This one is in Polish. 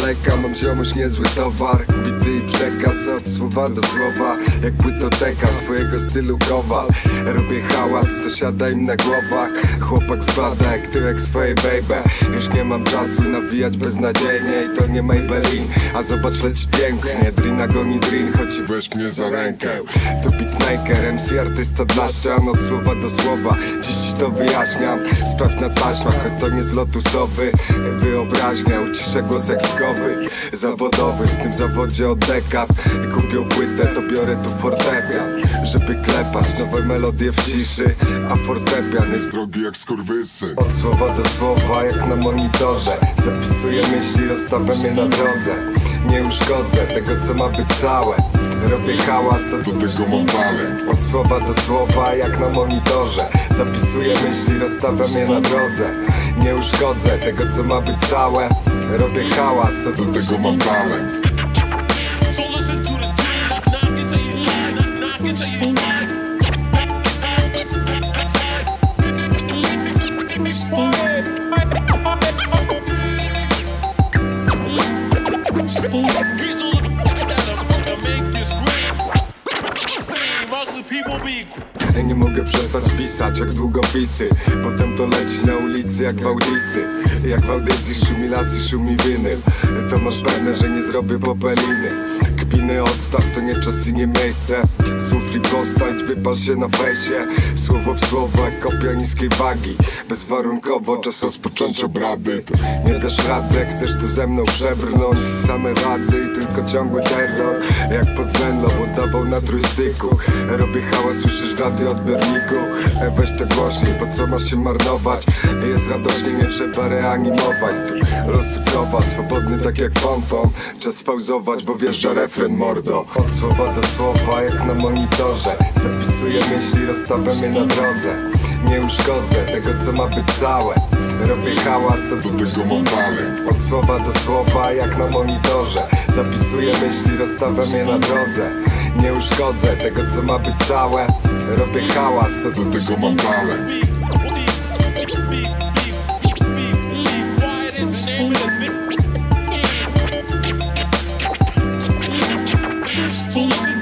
daleka, mam ziomuś niezły towar. Bity i przekaz od słowa do słowa, jak płytoteka swojego stylu kowal. Robię hałas, to siada im na głowach. Chłopak zbada jak tyłek swojej baby. Już nie mam czasu nawijać beznadziejnie i to nie Maybelline. A zobacz, leci pięknie, drina goni drin, choć weź mnie za rękę. To beatmaker, MC artysta dla ścian, od słowa do słowa. Dziś to wyjaśniam, sprawdź na taśmach, choć to nie z lotusowy. Wyobraźnia, uciszę głos ekskowy, zawodowy, w tym zawodzie od dekad. I kupią płytę, to biorę tu fortepian, żeby klepać nowe melodie w ciszy. A fortepian jest drogi jak skurwysy. Od słowa do słowa, jak na monitorze, zapisuję myśli, rozstawiam je na drodze. Nie uszkodzę tego, co ma być całe. Robię hałas, to do tego mam talent. Od słowa do słowa, jak na monitorze, zapisuję myśli, rozstawiam je na drodze. Nie uszkodzę tego, co ma być całe. Robię hałas, to do tego mam talent. Ja nie mogę przestać pisać jak długopisy. Potem to leci na ulicy jak w audycji. Jak w audycji szumi las i szumi winyl. To masz pewne, że nie zrobię popeliny. Kpiny odstaw, to nie czas i nie miejsce. Słów riposta, idź wypal się na fejsie. Słowo w słowo jak kopia niskiej wagi. Bezwarunkowo czas rozpocząć obrady. Nie dasz rady, jak chcesz to ze mną przebrnąć. Same wady i tylko ciągły terror. Jak pod wędlą oddawał na trójstyku. Robię hałas, słyszysz w radioodbiorniku. Weź to głośniej, po co masz się marnować? Jest radośnie, nie trzeba reanimować. Tu losy prowadź, swobodny tak jak pompon. Czas pauzować, bo wjeżdża refren, mordo. Od słowa do słowa, jak na monitorze, zapisuję myśli, rozstawiam je na drodze. Nie uszkodzę tego, co ma być całe. Robię hałas, to do tego mam talent. Od słowa do słowa, jak na monitorze, zapisuję myśli, rozstawiam je na drodze. Nie uszkodzę tego, co ma być całe. Robię hałas, to do tego mam talent. Stay